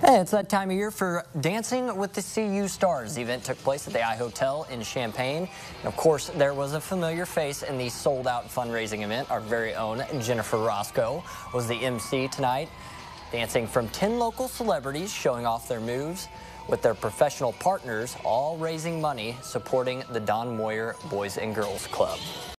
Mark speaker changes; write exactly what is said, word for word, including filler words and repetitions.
Speaker 1: Hey, it's that time of year for Dancing with the C U Stars. The event took place at the I Hotel in Champaign. And of course, there was a familiar face in the sold-out fundraising event. Our very own Jennifer Roscoe was the M C tonight, dancing from ten local celebrities, showing off their moves with their professional partners, all raising money supporting the Don Moyer Boys and Girls Club.